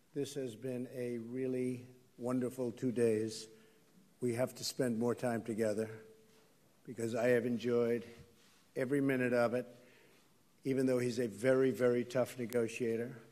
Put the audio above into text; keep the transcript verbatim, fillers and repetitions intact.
This has been a really wonderful two days. We have to spend more time together because I have enjoyed every minute of it, even though he's a very, very tough negotiator.